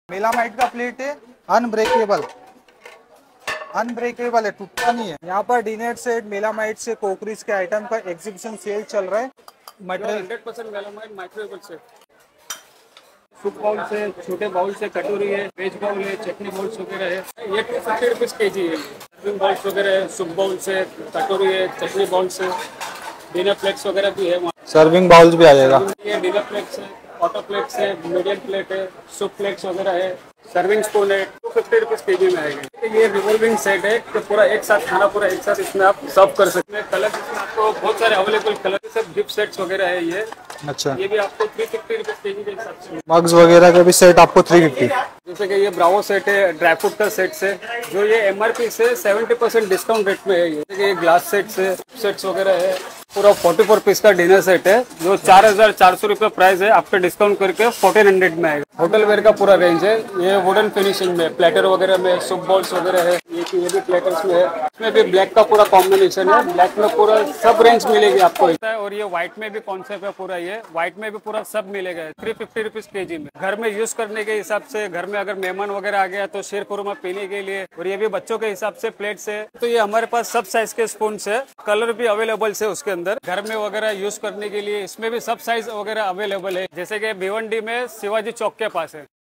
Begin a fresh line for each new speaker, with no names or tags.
मेलामाइट का प्लेट है, अनब्रेकेबल है, टूटता नहीं है। यहाँ पर डिनर सेट मेलामाइट से कोकरीज के आइटम का एग्जीबिशन सेल चल रहा है। Material
100% melamine microwavable set. Soup bowl से, छोटे बाउल से, कटोरी है, वेज बाउल है, चटनी बाउल्स वगैरह है। ये 250 रुपीज केजी है। सर्विंग बाउल्स वगैरह है, सूप बाउल से, कटोरी है, चटनी बाउल से, डिनर प्लेट्स वगैरह भी है।
सर्विंग बाउल्स भी आ जाएगा।
ये डिनर प्लेट्स है, ऑटो प्लेट्स है, मीडियम प्लेट है, सूप प्लेट्स वगैरह है। सर्विंग स्पून है, 250 रुपीज केजी में आएगा। ये रिवॉल्विंग सेट है, तो पूरा एक साथ खाना पूरा एक साथ इसमें आप सर्व कर सकते हैं। कलर इसमें आपको बहुत सारे अवेलेबल कलर, सब गिफ्ट सेट्स वगैरह है ये।
अच्छा,
ये भी आपको 350 रुपीज केजी के हिसाब से।
मग्स वगैरह का भी सेट आपको 350।
जैसे कि ये ब्रावो सेट है, ड्राई फ्रूट का सेट है, जो ये MRP से 70% डिस्काउंट रेट में है। ये ग्लास सेट्स वगैरह है। पूरा 44 पीस का डिनर सेट है, जो 4400 रुपये प्राइस है। आपका डिस्काउंट करके 1400 में आएगा। होटल वेयर का पूरा रेंज है। ये वुडन फिनिशिंग में, प्लेटर वगैरह में, सूप बाउल्स वगैरह है। ये भी प्लेटर्स में है। इसमें भी ब्लैक का पूरा कॉम्बिनेशन है। ब्लैक में पूरा सब रेंज मिलेगी आपको। और ये व्हाइट में भी कॉन्सेप्ट है पूरा। ये व्हाइट में भी पूरा सब मिलेगा 350 रुपीज केजी में। घर में यूज करने के हिसाब से, घर में अगर मेहमान वगैरह आ गया तो शीर खुरमा पीने के लिए। और ये भी बच्चों के हिसाब से प्लेट्स है। तो ये हमारे पास सब साइज के स्पून है, कलर भी अवेलेबल है उसके अंदर। घर में वगैरह यूज करने के लिए इसमें भी सब साइज वगैरह अवेलेबल है। जैसे कि भिवंडी में शिवाजी चौक के पास है।